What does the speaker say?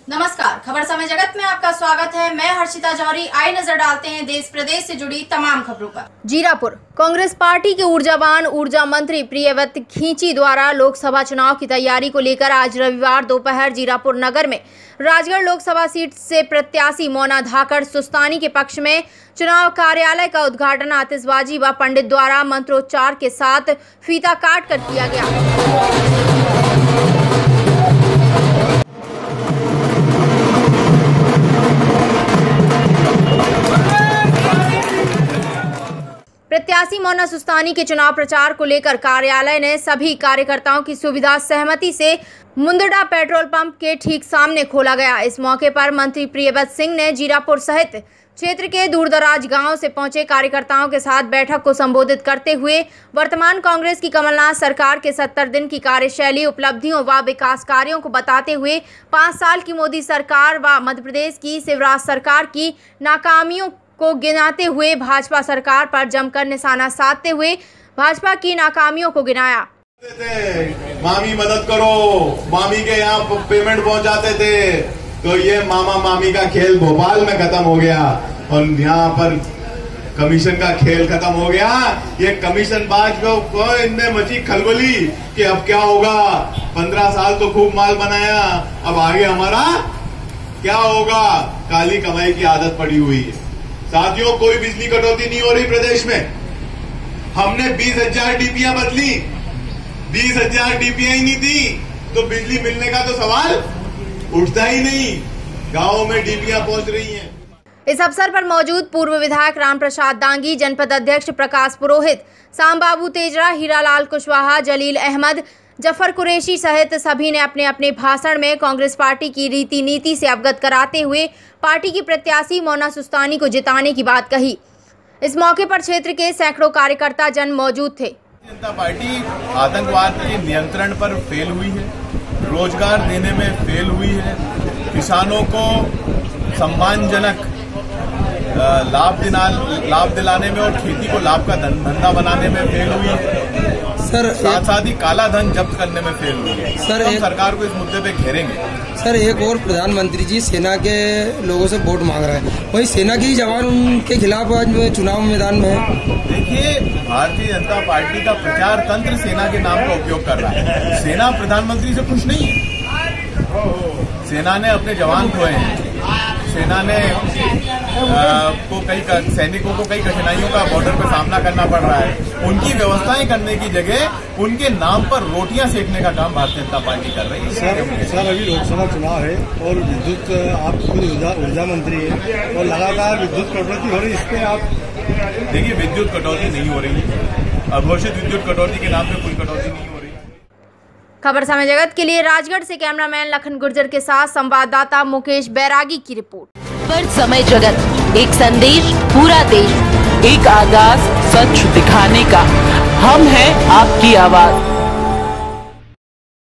नमस्कार, खबर समय जगत में आपका स्वागत है। मैं हर्षिता जौहरी। आइए नजर डालते हैं देश प्रदेश से जुड़ी तमाम खबरों पर। जीरापुर कांग्रेस पार्टी के ऊर्जावान ऊर्जा मंत्री प्रियव्रत खींची द्वारा लोकसभा चुनाव की तैयारी को लेकर आज रविवार दोपहर जीरापुर नगर में राजगढ़ लोकसभा सीट से प्रत्याशी मोना धाकड़ सुस्तानी के पक्ष में चुनाव कार्यालय का उद्घाटन आतिशबाजी व पंडित द्वारा मंत्रोच्चार के साथ फीता काट कर किया गया। प्रत्याशी मोना सुस्तानी के चुनाव प्रचार को लेकर कार्यालय ने सभी कार्यकर्ताओं की सुविधा सहमति से मुंदड़ा पेट्रोल पंप के ठीक सामने खोला गया। इस मौके पर मंत्री प्रियव्रत सिंह ने जीरापुर सहित क्षेत्र के दूरदराज गांव से पहुंचे कार्यकर्ताओं के साथ बैठक को संबोधित करते हुए वर्तमान कांग्रेस की कमलनाथ सरकार के 70 दिन की कार्यशैली, उपलब्धियों व विकास कार्यों को बताते हुए 5 साल की मोदी सरकार व मध्य प्रदेश की शिवराज सरकार की नाकामियों को गिनाते हुए भाजपा सरकार पर जमकर निशाना साधते हुए भाजपा की नाकामियों को गिनाया। मामी मदद करो, मामी के यहाँ पेमेंट पहुँचाते थे, तो ये मामा मामी का खेल भोपाल में खत्म हो गया और यहाँ पर कमीशन का खेल खत्म हो गया। ये कमीशन बाज को इनमें मची खलबली कि अब क्या होगा। 15 साल तो खूब माल बनाया, अब आगे हमारा क्या होगा। काली कमाई की आदत पड़ी हुई है। साथियों, कोई बिजली कटौती नहीं हो रही प्रदेश में। हमने 20,000 डीपीआई बदली, 20,000 डीपीआई नहीं दी तो बिजली मिलने का तो सवाल उठता ही नहीं। गांवों में डीपीआई पहुंच रही हैं। इस अवसर पर मौजूद पूर्व विधायक राम प्रसाद दांगी, जनपद अध्यक्ष प्रकाश पुरोहित, शाम बाबू तेजरा, हीरालाल कुशवाहा, जलील अहमद, जफर कुरैशी सहित सभी ने अपने अपने भाषण में कांग्रेस पार्टी की रीति नीति से अवगत कराते हुए पार्टी की प्रत्याशी मोना सुस्तानी को जिताने की बात कही। इस मौके पर क्षेत्र के सैकड़ों कार्यकर्ता जन मौजूद थे। जनता पार्टी आतंकवाद के नियंत्रण पर फेल हुई है, रोजगार देने में फेल हुई है, किसानों को सम्मानजनक लाभ दिलाने में और खेती को लाभ का धंधा बनाने में फेल हुई है। सर साथ ही काला धन जब्त करने में फेल हुई है। सर हम सरकार को इस मुद्दे पे घेरेंगे। सर एक और प्रधानमंत्री जी सेना के लोगों से वोट मांग रहे हैं, वही सेना के ही जवान उनके खिलाफ आज चुनाव मैदान में है। देखिए, भारतीय जनता पार्टी का प्रचार तंत्र सेना के नाम का उपयोग कर रहा है। सेना प्रधानमंत्री से खुश नहीं है। सेना ने अपने जवान खोए हैं। सेना ने सैनिकों को कई कठिनाइयों का बॉर्डर पर सामना करना पड़ रहा है। उनकी व्यवस्थाएं करने की जगह उनके नाम पर रोटियां सेकने का काम भारतीय जनता पार्टी कर रही है। सर अभी लोकसभा चुनाव है और विद्युत, आप खुद ऊर्जा मंत्री है और लगातार विद्युत कटौती हो रही है, इस पे आप देखिए, विद्युत कटौती नहीं हो रही है। अघोषित विद्युत कटौती के नाम पे कोई कटौती नहीं हो रही। खबर समय जगत के लिए राजगढ़ से कैमरामैन लखन गुर्जर के साथ संवाददाता मुकेश बैरागी की रिपोर्ट। खबर समय जगत, एक संदेश पूरा देश, एक आगाज सच दिखाने का। हम हैं आपकी आवाज।